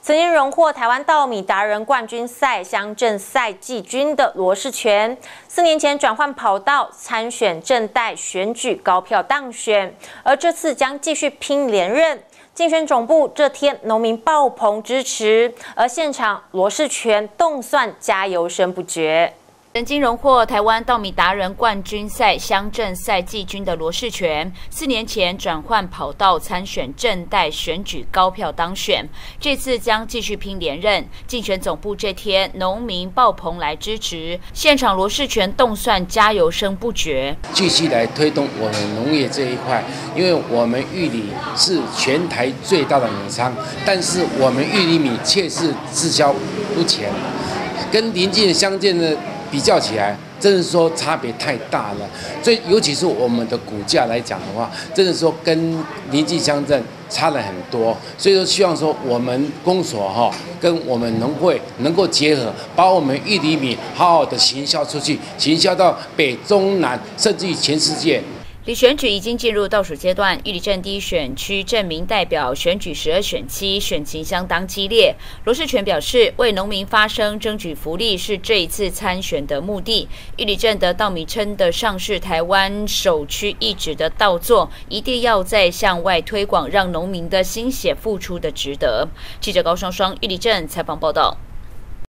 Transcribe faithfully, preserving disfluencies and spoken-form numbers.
曾经荣获台湾稻米达人冠军赛乡镇赛季军的罗士全，四年前转换跑道参选正代选举，高票当选，而这次将继续拼连任。竞选总部这天农民爆棚支持，而现场罗士全动算加油声不绝。 曾经荣获台湾稻米达人冠军赛乡镇赛季军的罗士全，四年前转换跑道参选正代选举，高票当选。这次将继续拼连任。竞选总部这天，农民爆棚来支持，现场罗士全动算加油声不绝。 继续来推动我们农业这一块，因为我们玉里是全台最大的米仓，但是我们玉里米却是滞销不前，跟邻近的乡镇的 比较起来，真的说差别太大了。所以，尤其是我们的股价来讲的话，真的说跟邻近乡镇差了很多。所以说，希望说我们公所哈跟我们农会能够结合，把我们玉里米好好的行销出去，行销到北中南，甚至于全世界。 离选举已经进入倒数阶段，玉里镇第一选区镇民代表选举十二选区选情相当激烈。罗士全表示，为农民发声、争取福利是这一次参选的目的。玉里镇的稻米称得上是台湾首屈一指的稻作，一定要再向外推广，让农民的心血付出的值得。记者高双双玉里镇采访报道。